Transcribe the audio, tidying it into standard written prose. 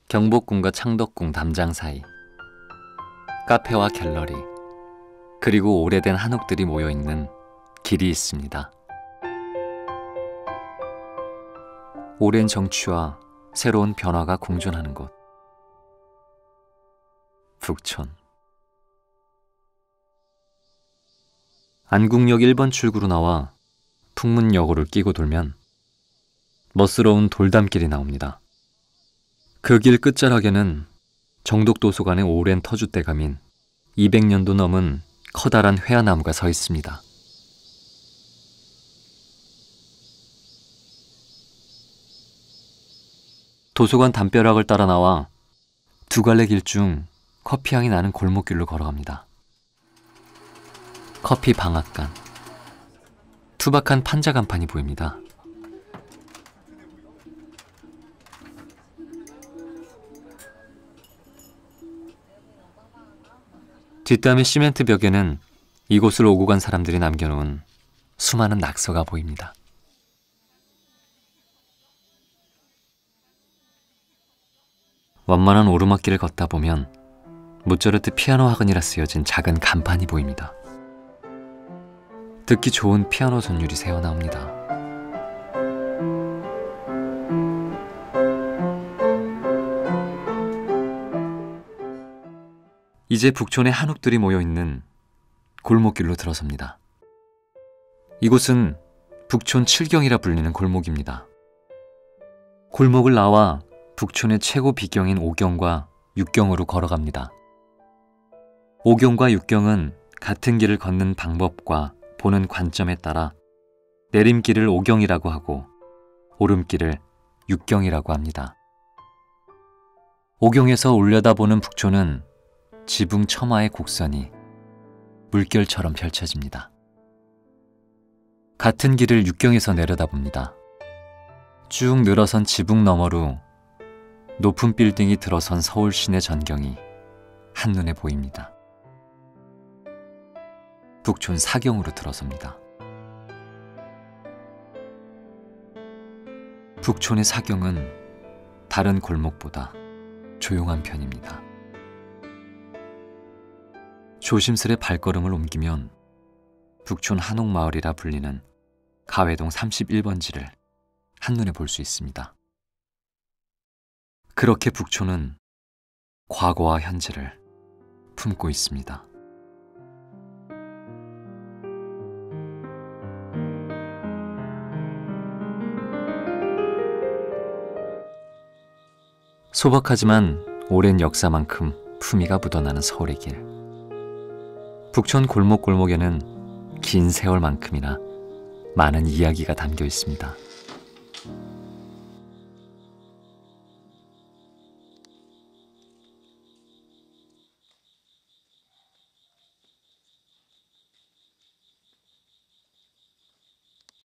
경복궁과 창덕궁 담장 사이, 카페와 갤러리, 그리고 오래된 한옥들이 모여있는 길이 있습니다. 오랜 정취와 새로운 변화가 공존하는 곳, 북촌. 안국역 1번 출구로 나와 풍문여고를 끼고 돌면 멋스러운 돌담길이 나옵니다. 그 길 끝자락에는 정독도서관의 오랜 터줏대감인 200년도 넘은 커다란 회화나무가 서 있습니다. 도서관 담벼락을 따라 나와 두 갈래 길 중 커피향이 나는 골목길로 걸어갑니다. 커피 방앗간, 투박한 판자 간판이 보입니다. 뒷담의 시멘트 벽에는 이곳을 오고 간 사람들이 남겨놓은 수많은 낙서가 보입니다. 완만한 오르막길을 걷다 보면 모차르트 피아노 학원이라 쓰여진 작은 간판이 보입니다. 듣기 좋은 피아노 선율이 새어나옵니다. 이제 북촌의 한옥들이 모여있는 골목길로 들어섭니다. 이곳은 북촌 7경이라 불리는 골목입니다. 골목을 나와 북촌의 최고 비경인 5경과 6경으로 걸어갑니다. 5경과 6경은 같은 길을 걷는 방법과 보는 관점에 따라 내림길을 5경이라고 하고 오름길을 6경이라고 합니다. 5경에서 올려다보는 북촌은 지붕 처마의 곡선이 물결처럼 펼쳐집니다. 같은 길을 6경에서 내려다봅니다. 쭉 늘어선 지붕 너머로 높은 빌딩이 들어선 서울 시내 전경이 한눈에 보입니다. 북촌 4경으로 들어섭니다. 북촌의 4경은 다른 골목보다 조용한 편입니다. 조심스레 발걸음을 옮기면 북촌 한옥마을이라 불리는 가회동 31번지를 한눈에 볼 수 있습니다. 그렇게 북촌은 과거와 현재를 품고 있습니다. 소박하지만 오랜 역사만큼 품위가 묻어나는 서울의 길. 북촌 골목골목에는 긴 세월만큼이나 많은 이야기가 담겨 있습니다.